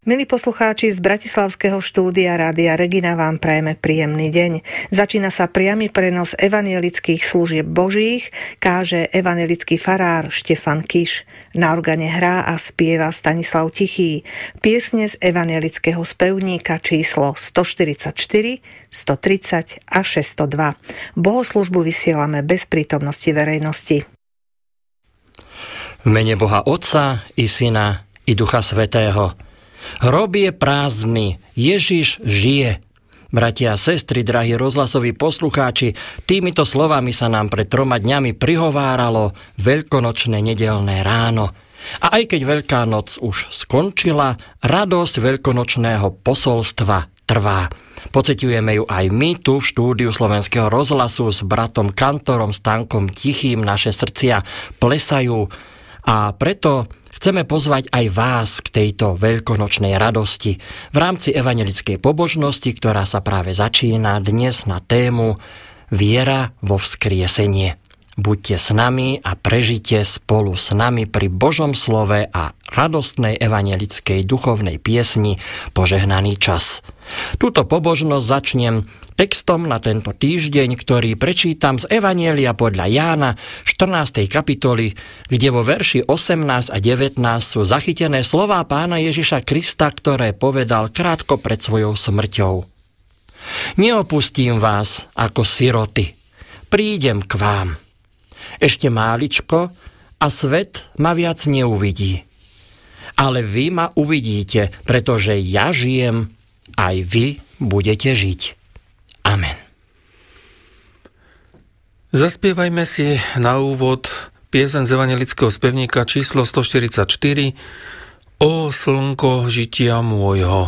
Milí poslucháči, z bratislavského štúdia Rádia Regina vám prajeme príjemný deň. Začína sa priamy prenos evanielických služieb Božích, káže evanielický farár Štefan Kiš. Na organe hrá a spieva Stanislav Tichý. Piesne z evanielického spevníka číslo 144, 130 a 602. Bohoslužbu vysielame bez prítomnosti verejnosti. V mene Boha Otca i Syna i Ducha Svätého. Hrob je prázdny, Ježiš žije. Bratia a sestry, drahí rozhlasoví poslucháči, týmito slovami sa nám pred 3 dňami prihováralo veľkonočné nedeľné ráno. A aj keď Veľká noc už skončila, radosť veľkonočného posolstva trvá. Pociťujeme ju aj my tu v štúdiu Slovenského rozhlasu s bratom kantorom Stankom Tichým. Naše srdcia plesajú a preto chceme pozvať aj vás k tejto veľkonočnej radosti v rámci evangelickej pobožnosti, ktorá sa práve začína dnes na tému Viera vo vzkriesenie. Buďte s nami a prežite spolu s nami pri Božom slove a radostnej evangelickej duchovnej piesni Požehnaný čas. Túto pobožnosť začnem textom na tento týždeň, ktorý prečítam z Evanjelia podľa Jána 14. kapitoly, kde vo verši 18 a 19 sú zachytené slová Pána Ježiša Krista, ktoré povedal krátko pred svojou smrťou. Neopustím vás ako siroty, prídem k vám. Ešte máličko a svet ma viac neuvidí. Ale vy ma uvidíte, pretože ja žijem, aj vy budete žiť. Amen. Zaspievajme si na úvod pieseň z evangelického spevníka číslo 144 O slnko žitia môjho.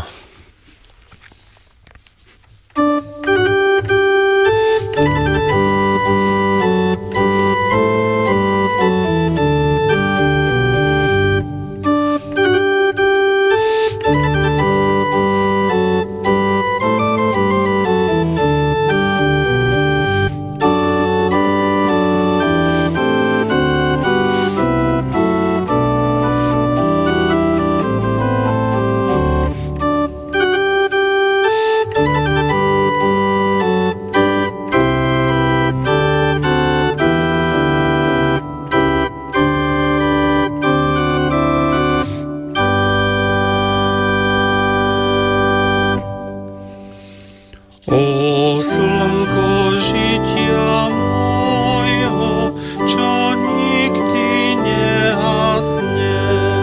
O slnko žitia môjho, čo nikdy nehasne,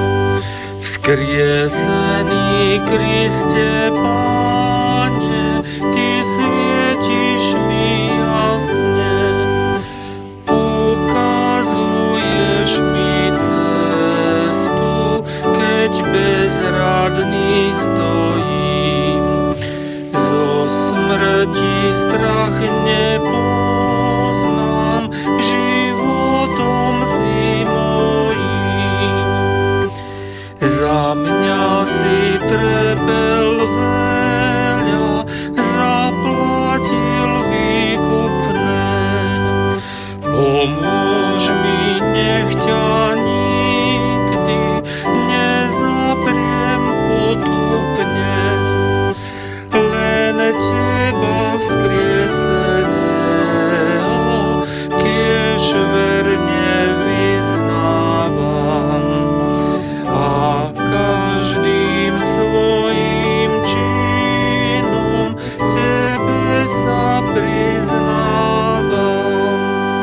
vzkriesený Kriste Páne, Ty svietiš mi jasne, ukazuješ mi cestu, keď bezradný stojím. Smrti strach nepoznám, životom si mojím. Za mňa si trpel veľa, zaplatil výkupné. Pomôž mi, nech ťa nikdy nezapriem potupne. Len Teba vzkrieseného kiež verne vyznávam a každým svojím činom Tebe sa priznávam.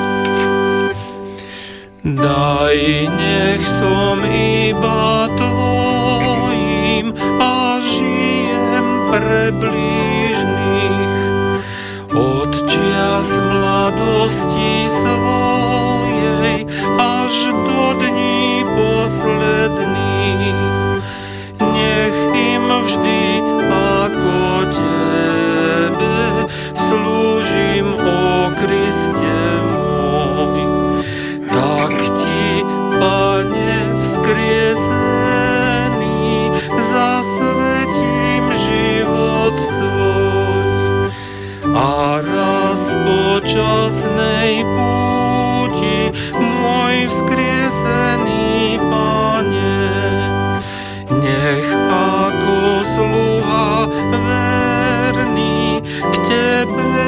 Daj, nech som iba Tvojím a žijem pre blížnych, od čias mladosti svojej až do dní posledných. Nech im vždy ako Tebe slúžim, o Kriste môj. Tak Ti, Pane vzkriesený, zasvetím život svoj.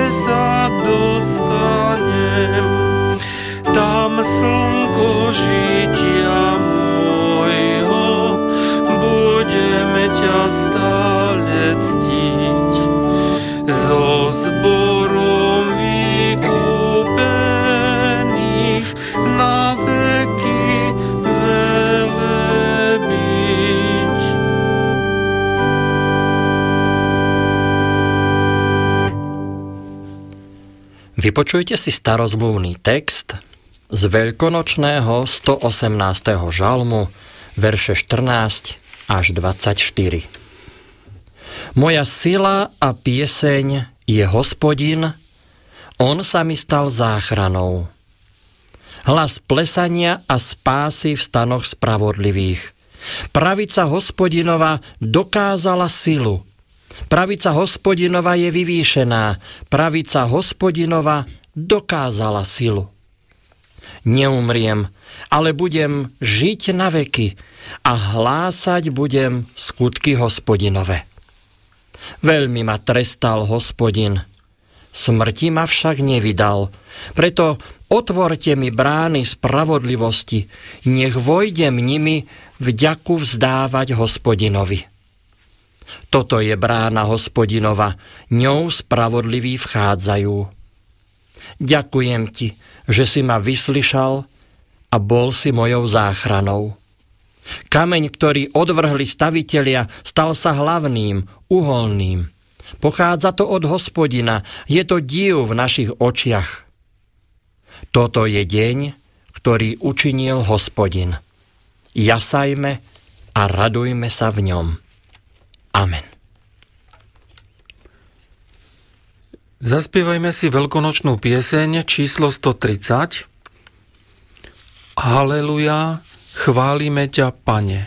sa dostanem, tam slnko žitia môjho, budem ťa stále ctiť. So zborom vykúpených na veky velebiť. Vypočujte si starozmluvný text z veľkonočného 118. žalmu, verše 14 až 24. Moja sila a pieseň je Hospodin, on sa mi stal záchranou. Hlas plesania a spásy v stanoch spravodlivých. Pravica Hospodinova dokázala silu. Pravica Hospodinova je vyvýšená. Pravica Hospodinova dokázala silu. Neumriem, ale budem žiť na veky a hlásať budem skutky Hospodinove. Veľmi ma trestal Hospodin, smrti ma však nevydal. Preto otvorte mi brány spravodlivosti, nech vojdem nimi vďaku vzdávať Hospodinovi. Toto je brána Hospodinova, ňou spravodliví vchádzajú. Ďakujem ti, že si ma vyslyšal a bol si mojou záchranou. Kameň, ktorý odvrhli stavitelia, stal sa hlavným, uholným. Pochádza to od Hospodina, je to div v našich očiach. Toto je deň, ktorý učinil Hospodin. Jasajme a radujme sa v ňom. Amen. Zaspievajme si veľkonočnú pieseň číslo 130. Haleluja, chválime ťa, Pane.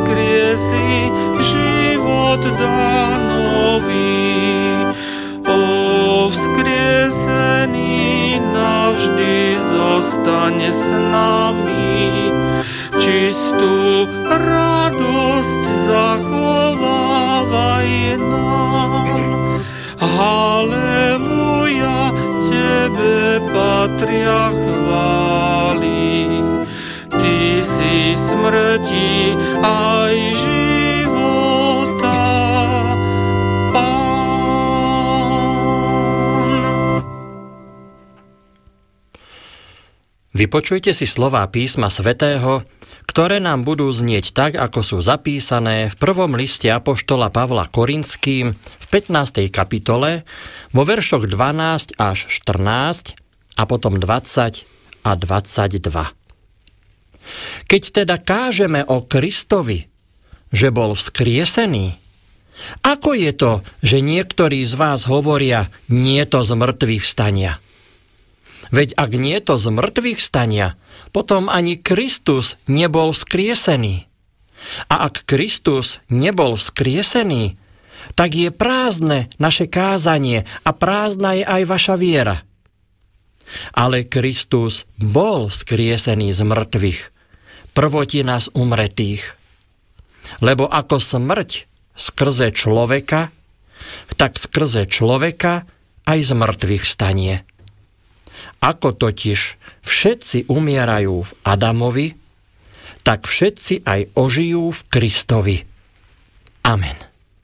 Život dá nový, zostaň s nami, čistú radosť zachovávaj nám. Halleluja, Tebe patria chvály, Ty si smrti aj života Pán. Vypočujte si slová písma svätého, ktoré nám budú znieť tak, ako sú zapísané v prvom liste apoštola Pavla Korinským v 15. kapitole vo veršoch 12 až 14 a potom 20 a 22. Keď teda kážeme o Kristovi, že bol vzkriesený, ako je to, že niektorí z vás hovoria, nie to z mŕtvych vstania? Veď ak nie to z mŕtvych vstania, potom ani Kristus nebol vzkriesený. A ak Kristus nebol vzkriesený, tak je prázdne naše kázanie a prázdna je aj vaša viera. Ale Kristus bol vzkriesený z mŕtvych, prvotina z umretých. Lebo ako smrť skrze človeka, tak skrze človeka aj z mŕtvych vstanie. Ako totiž všetci umierajú v Adamovi, tak všetci aj ožijú v Kristovi. Amen.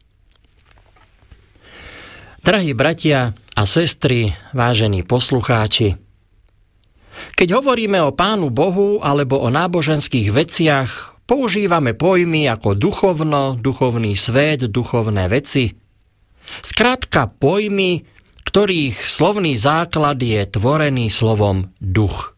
Drahí bratia a sestry, vážení poslucháči, keď hovoríme o Pánu Bohu alebo o náboženských veciach, používame pojmy ako duchovno, duchovný svet, duchovné veci. Skrátka pojmy, ktorých slovný základ je tvorený slovom duch.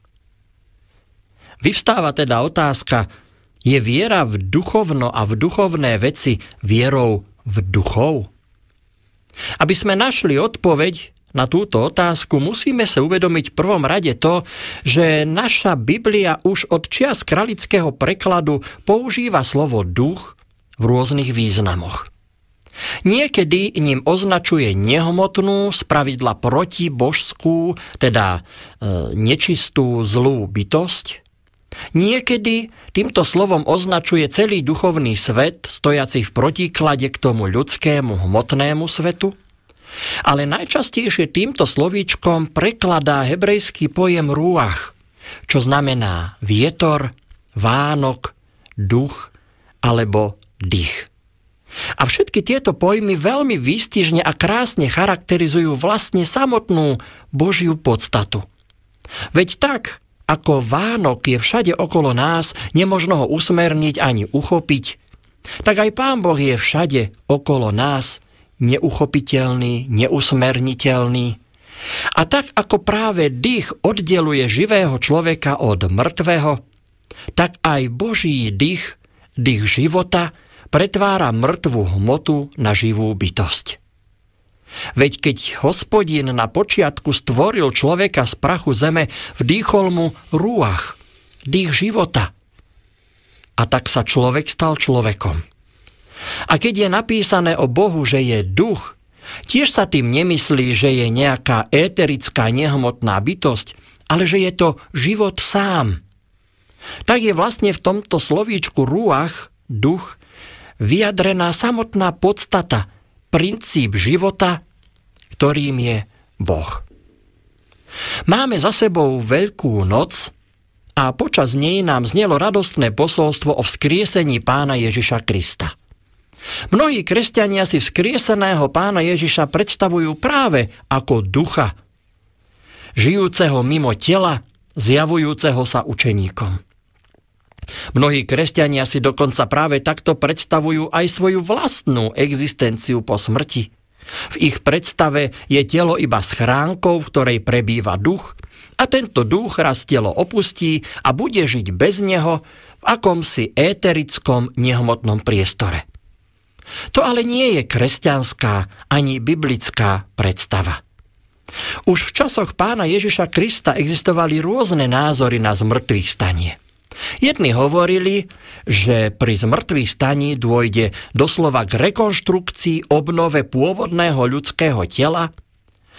Vyvstáva teda otázka, je viera v duchovno a v duchovné veci vierou v duchov? Aby sme našli odpoveď na túto otázku, musíme sa uvedomiť v prvom rade to, že naša Biblia už od čias kralického prekladu používa slovo duch v rôznych významoch. Niekedy ním označuje nehmotnú, spravidla protibožskú, teda nečistú, zlú bytosť. Niekedy týmto slovom označuje celý duchovný svet, stojaci v protiklade k tomu ľudskému hmotnému svetu. Ale najčastejšie týmto slovíčkom prekladá hebrejský pojem ruach, čo znamená vietor, vánok, duch alebo dých. A všetky tieto pojmy veľmi výstižne a krásne charakterizujú vlastne samotnú Božiu podstatu. Veď tak, ako Vánok je všade okolo nás, nemožno ho usmerniť ani uchopiť, tak aj Pán Boh je všade okolo nás, neuchopiteľný, neusmerniteľný. A tak, ako práve dých oddeluje živého človeka od mŕtvého, tak aj Boží dých, dých života, pretvára mŕtvú hmotu na živú bytosť. Veď keď Hospodin na počiatku stvoril človeka z prachu zeme, vdýchol mu ruach, dých života. A tak sa človek stal človekom. A keď je napísané o Bohu, že je duch, tiež sa tým nemyslí, že je nejaká éterická nehmotná bytosť, ale že je to život sám. Tak je vlastne v tomto slovíčku ruach, duch, vyjadrená samotná podstata, princíp života, ktorým je Boh. Máme za sebou Veľkú noc a počas nej nám znelo radostné posolstvo o vzkriesení Pána Ježiša Krista. Mnohí kresťania si vzkrieseného Pána Ježiša predstavujú práve ako ducha, žijúceho mimo tela, zjavujúceho sa učeníkom. Mnohí kresťania si dokonca práve takto predstavujú aj svoju vlastnú existenciu po smrti. V ich predstave je telo iba schránkou, v ktorej prebýva duch, a tento duch raz telo opustí a bude žiť bez neho v akomsi éterickom nehmotnom priestore. To ale nie je kresťanská ani biblická predstava. Už v časoch Pána Ježiša Krista existovali rôzne názory na zmrtvých stanie. Jedni hovorili, že pri zmrtvých staní dôjde doslova k rekonštrukcii, obnove pôvodného ľudského tela,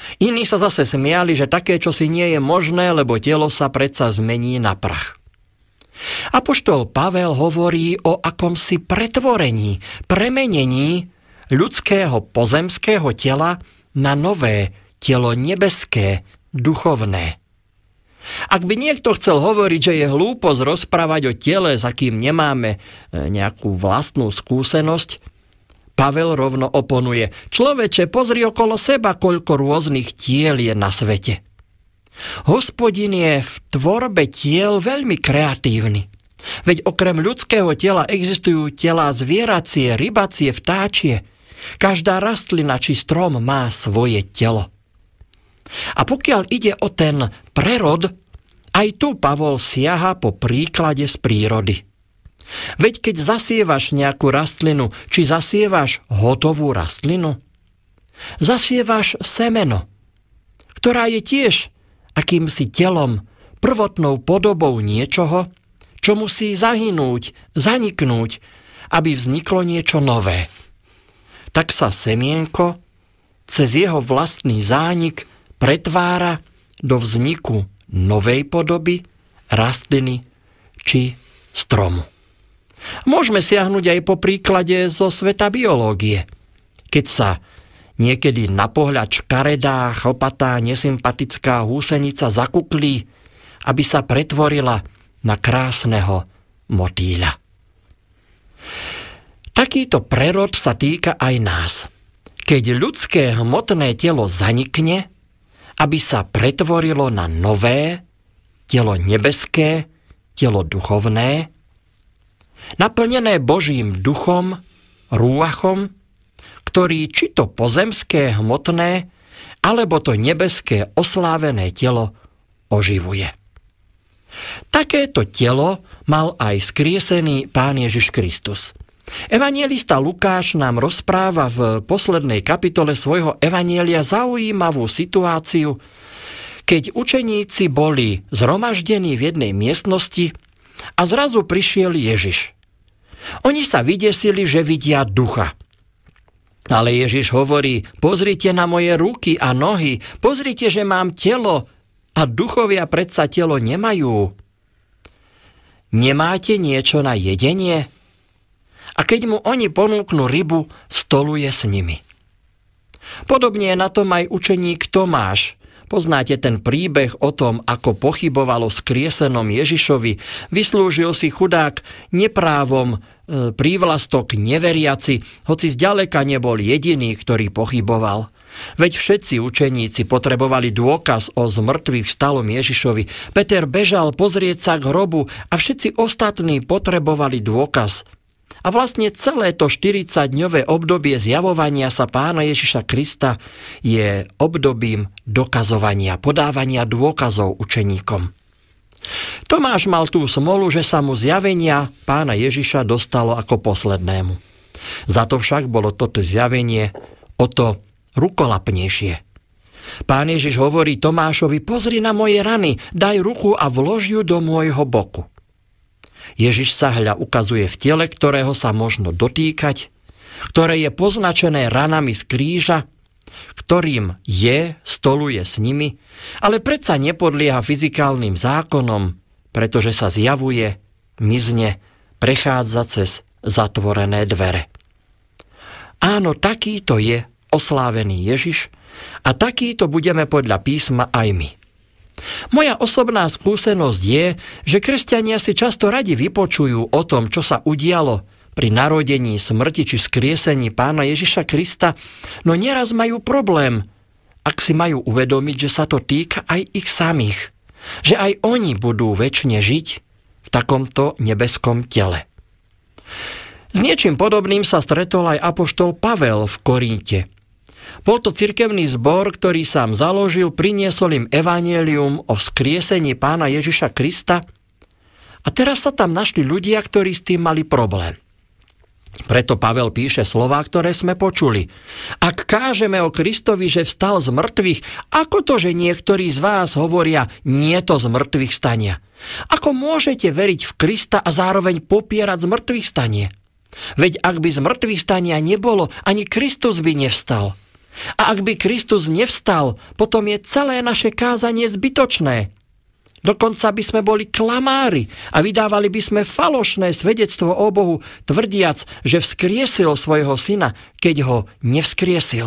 Iní sa zase smiali, že také čosi nie je možné, lebo telo sa predsa zmení na prach. Apoštol Pavel hovorí o akomsi pretvorení, premenení ľudského pozemského tela na nové telo nebeské, duchovné. Ak by niekto chcel hovoriť, že je hlúposť rozprávať o tele, s akým nemáme nejakú vlastnú skúsenosť, Pavel rovno oponuje: človeče, pozri okolo seba, koľko rôznych tiel je na svete. Hospodin je v tvorbe tiel veľmi kreatívny. Veď okrem ľudského tela existujú telá zvieracie, rybacie, vtáčie. Každá rastlina či strom má svoje telo. A pokiaľ ide o ten prerod, aj tu Pavol siaha po príklade z prírody. Veď keď zasievaš nejakú rastlinu, či zasievaš hotovú rastlinu? Zasievaš semeno, ktorá je tiež akýmsi telom, prvotnou podobou niečoho, čo musí zahynúť, zaniknúť, aby vzniklo niečo nové. Tak sa semienko cez jeho vlastný zánik pretvára do vzniku novej podoby, rastliny či stromu. Môžeme siahnuť aj po príklade zo sveta biológie. Keď sa niekedy na pohľad škaredá, chlpatá, nesympatická húsenica zakuklí, aby sa pretvorila na krásneho motýľa. Takýto prerod sa týka aj nás. Keď ľudské hmotné telo zanikne, aby sa pretvorilo na nové, telo nebeské, telo duchovné, naplnené Božím duchom, rúachom, ktorý či to pozemské hmotné, alebo to nebeské oslávené telo oživuje. Takéto telo mal aj vzkriesený Pán Ježiš Kristus. Evanjelista Lukáš nám rozpráva v poslednej kapitole svojho evanjelia zaujímavú situáciu, keď učeníci boli zhromaždení v jednej miestnosti a zrazu prišiel Ježiš. Oni sa vydesili, že vidia ducha. Ale Ježiš hovorí: pozrite na moje ruky a nohy, pozrite, že mám telo, a duchovia predsa telo nemajú. Nemáte niečo na jedenie? A keď mu oni ponúknú rybu, stoluje s nimi. Podobne je na tom aj učeník Tomáš. Poznáte ten príbeh o tom, ako pochyboval o vzkriesenom Ježišovi. Vyslúžil si chudák neprávom prívlastok neveriaci, hoci zďaleka nebol jediný, ktorý pochyboval. Veď všetci učeníci potrebovali dôkaz o zmrtvých vstalom Ježišovi. Peter bežal pozrieť sa k hrobu a všetci ostatní potrebovali dôkaz. A vlastne celé to 40-dňové obdobie zjavovania sa Pána Ježiša Krista je obdobím dokazovania, podávania dôkazov učeníkom. Tomáš mal tú smolu, že sa mu zjavenia Pána Ježiša dostalo ako poslednému. Za to však bolo toto zjavenie o to rukolapnejšie. Pán Ježiš hovorí Tomášovi: pozri na moje rany, daj ruku a vlož ju do môjho boku. Ježiš sa hľa ukazuje v tele, ktorého sa možno dotýkať, ktoré je poznačené ranami z kríža, ktorým stoluje s nimi, ale predsa nepodlieha fyzikálnym zákonom, pretože sa zjavuje, mizne, prechádza cez zatvorené dvere. Áno, takýto je oslávený Ježiš a takýto budeme podľa písma aj my. Moja osobná skúsenosť je, že kresťania si často radi vypočujú o tom, čo sa udialo pri narodení, smrti či vzkriesení Pána Ježiša Krista, no neraz majú problém, ak si majú uvedomiť, že sa to týka aj ich samých, že aj oni budú večne žiť v takomto nebeskom tele. S niečím podobným sa stretol aj apoštol Pavel v Korinte. Bol to cirkevný zbor, ktorý sám založil, priniesol im evanjelium o vzkriesení Pána Ježiša Krista a teraz sa tam našli ľudia, ktorí s tým mali problém. Preto Pavel píše slová, ktoré sme počuli. Ak kážeme o Kristovi, že vstal z mŕtvych, ako to, že niektorí z vás hovoria, nie to z mŕtvych stania? Ako môžete veriť v Krista a zároveň popierať z mŕtvych stanie? Veď ak by z mŕtvych stania nebolo, ani Kristus by nevstal. A ak by Kristus nevstal, potom je celé naše kázanie zbytočné. Dokonca by sme boli klamári a vydávali by sme falošné svedectvo o Bohu, tvrdiac, že vzkriesil svojho syna, keď ho nevzkriesil.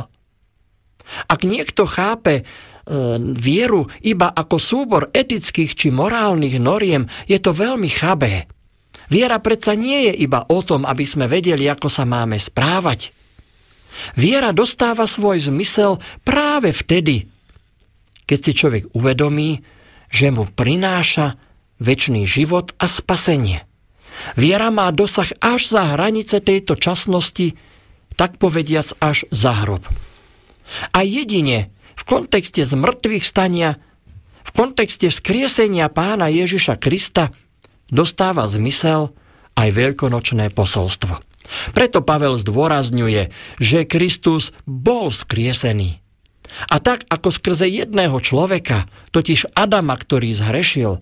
Ak niekto chápe vieru iba ako súbor etických či morálnych noriem, je to veľmi chabé. Viera predsa nie je iba o tom, aby sme vedeli, ako sa máme správať. Viera dostáva svoj zmysel práve vtedy, keď si človek uvedomí, že mu prináša večný život a spasenie. Viera má dosah až za hranice tejto časnosti, tak povediac až za hrob. A jedine v kontexte zmrtvých stania, v kontexte vzkriesenia Pána Ježiša Krista dostáva zmysel aj veľkonočné posolstvo. Preto Pavel zdôrazňuje, že Kristus bol vzkriesený. A tak ako skrze jedného človeka, totiž Adama, ktorý zhrešil,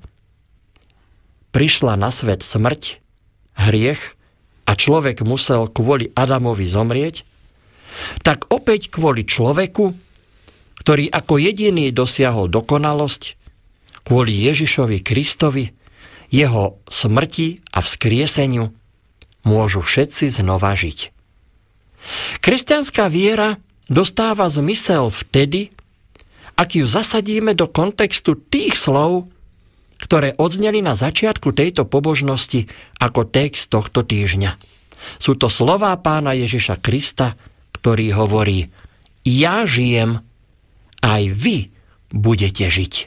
prišla na svet smrť, hriech a človek musel kvôli Adamovi zomrieť, tak opäť kvôli človeku, ktorý ako jediný dosiahol dokonalosť, kvôli Ježišovi Kristovi, jeho smrti a vzkrieseniu, môžu všetci znova žiť. Kresťanská viera dostáva zmysel vtedy, ak ju zasadíme do kontextu tých slov, ktoré odzneli na začiatku tejto pobožnosti ako text tohto týždňa. Sú to slová Pána Ježiša Krista, ktorý hovorí: ja žijem, aj vy budete žiť.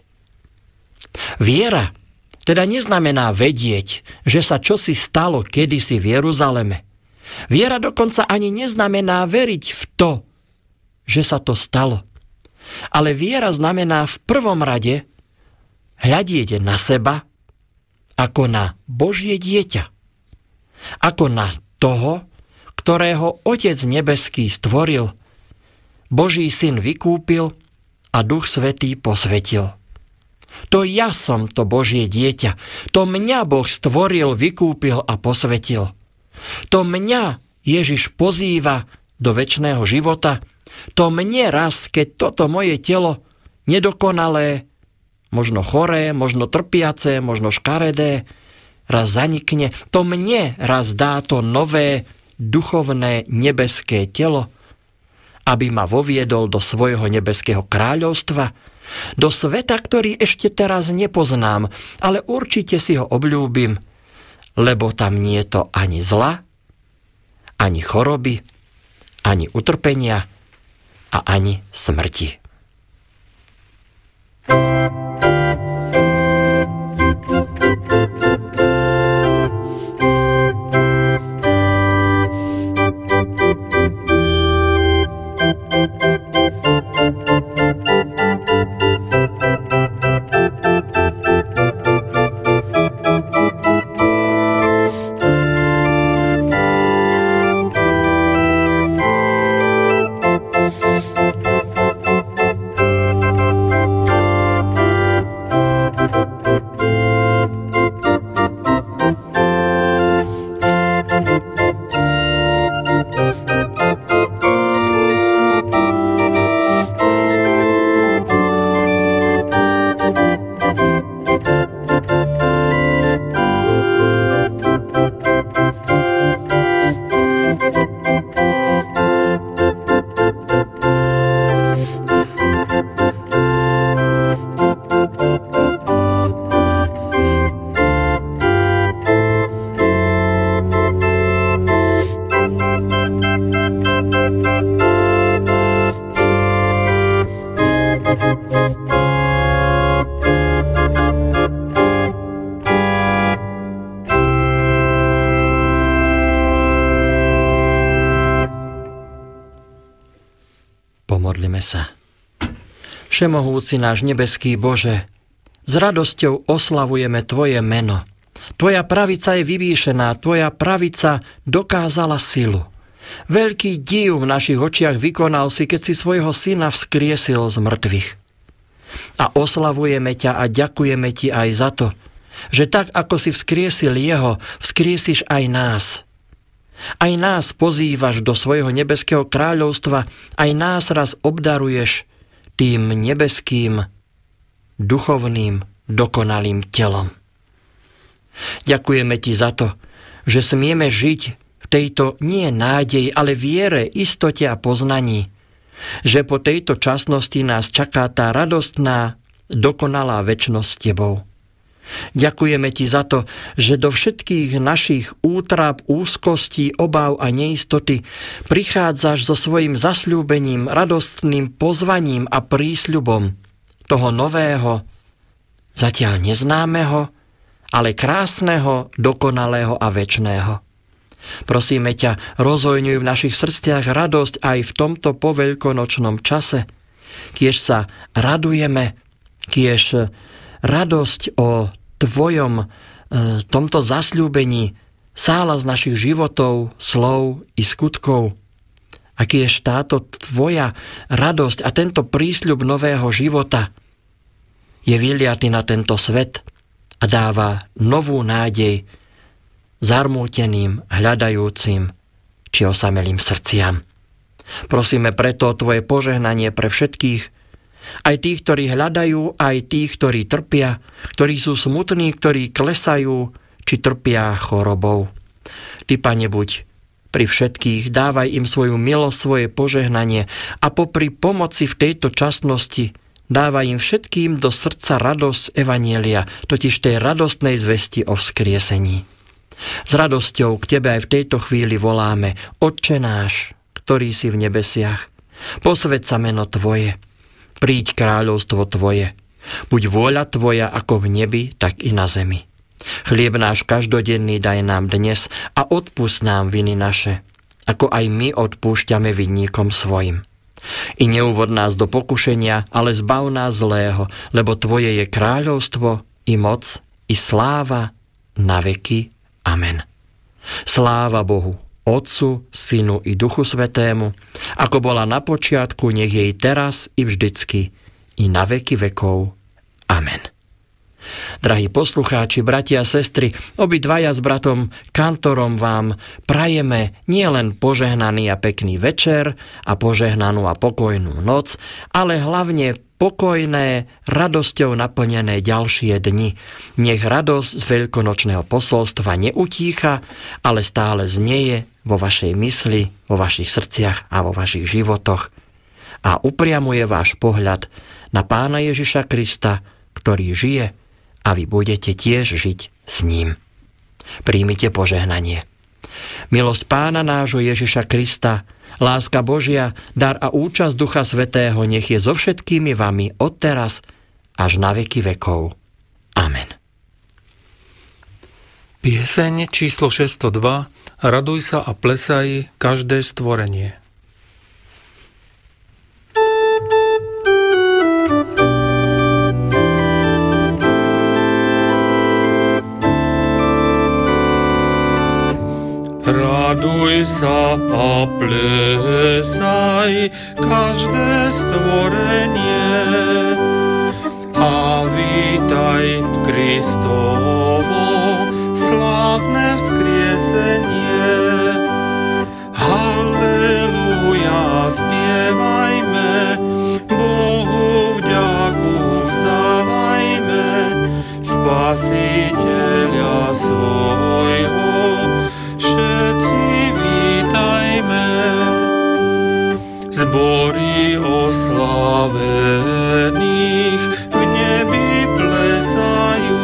Viera teda neznamená vedieť, že sa čosi stalo kedysi v Jeruzaleme. Viera dokonca ani neznamená veriť v to, že sa to stalo. Ale viera znamená v prvom rade hľadieť na seba ako na Božie dieťa. Ako na toho, ktorého Otec nebeský stvoril, Boží syn vykúpil a Duch Svätý posvetil. To ja som to Božie dieťa. To mňa Boh stvoril, vykúpil a posvetil. To mňa Ježiš pozýva do večného života. To mne raz, keď toto moje telo nedokonalé, možno choré, možno trpiace, možno škaredé, raz zanikne, to mne raz dá to nové, duchovné, nebeské telo, aby ma voviedol do svojho nebeského kráľovstva, do sveta, ktorý ešte teraz nepoznám, ale určite si ho obľúbim, lebo tam nie je to ani zla, ani choroby, ani utrpenia a ani smrti. Pomodlime sa. Všemohúci náš nebeský Bože, s radosťou oslavujeme Tvoje meno. Tvoja pravica je vyvýšená, Tvoja pravica dokázala silu. Veľký div v našich očiach vykonal si, keď si svojho syna vzkriesil z mŕtvych. A oslavujeme ťa a ďakujeme Ti aj za to, že tak, ako si vzkriesil jeho, vzkriesiš aj nás. Aj nás pozývaš do svojho nebeského kráľovstva, aj nás raz obdaruješ tým nebeským, duchovným, dokonalým telom. Ďakujeme ti za to, že smieme žiť v tejto nie nádeji, ale viere, istote a poznaní, že po tejto časnosti nás čaká tá radostná, dokonalá večnosť s tebou. Ďakujeme ti za to, že do všetkých našich útrap, úzkostí, obáv a neistoty prichádzaš so svojím zasľúbením, radostným pozvaním a prísľubom toho nového, zatiaľ neznámeho, ale krásneho, dokonalého a večného. Prosíme ťa, rozhojňuj v našich srdciach radosť aj v tomto poveľkonočnom čase, kiež sa radujeme, kiež radosť o tvojom tomto zasľúbení sála z našich životov, slov i skutkov. A kiež táto tvoja radosť a tento prísľub nového života je vyliaty na tento svet a dáva novú nádej zarmúteným, hľadajúcim či osamelým srdciam. Prosíme preto o tvoje požehnanie pre všetkých, aj tých, ktorí hľadajú, aj tých, ktorí trpia, ktorí sú smutní, ktorí klesajú, či trpia chorobou. Ty, Pane, buď pri všetkých, dávaj im svoju milosť, svoje požehnanie a popri pomoci v tejto časnosti dávaj im všetkým do srdca radosť evanjelia, totiž tej radostnej zvesti o vzkriesení. S radosťou k tebe aj v tejto chvíli voláme: Otče náš, ktorý si v nebesiach, posväť sa meno tvoje, príď kráľovstvo tvoje, buď vôľa tvoja ako v nebi, tak i na zemi. Chlieb náš každodenný daj nám dnes a odpusť nám viny naše, ako aj my odpúšťame vinníkom svojim. I neuvod nás do pokušenia, ale zbav nás zlého, lebo tvoje je kráľovstvo, i moc, i sláva na veky. Amen. Sláva Bohu, Otcu, Synu i Duchu Svätému, ako bola na počiatku, nech jej teraz i vždycky, i na veky vekov. Amen. Drahí poslucháči, bratia a sestry, obidvaja s bratom kantorom vám prajeme nielen požehnaný a pekný večer a požehnanú a pokojnú noc, ale hlavne pokojné, radosťou naplnené ďalšie dni. Nech radosť z veľkonočného posolstva neutícha, ale stále znieje vo vašej mysli, vo vašich srdciach a vo vašich životoch a upriamuje váš pohľad na Pána Ježiša Krista, ktorý žije, a vy budete tiež žiť s ním. Príjmite požehnanie. Milosť Pána nášho Ježiša Krista, láska Božia, dar a účasť Ducha Svätého nech je so všetkými vami odteraz až na veky vekov. Amen. Pieseň číslo 602. Raduj sa a plesaj každé stvorenie. Raduj sa a plesaj každé stvorenie a vítaj Kristovo slávne vzkriesenie. Halleluja, spievajme, Bohu vďaku vzdávajme, Spasiteľa svojho všetci vítajme. Zbory oslávených v nebi plesajú,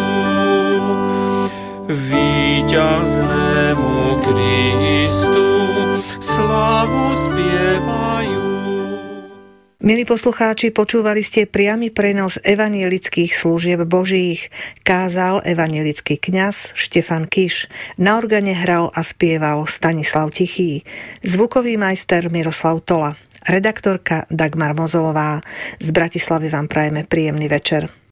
víťaznému Kristu slávu spievajú. Milí poslucháči, počúvali ste priamy prenos evanielických služieb Božích. Kázal evanielický kňaz Štefan Kiš. Na organe hral a spieval Stanislav Tichý. Zvukový majster Miroslav Tola. Redaktorka Dagmar Mozolová. Z Bratislavy vám prajeme príjemný večer.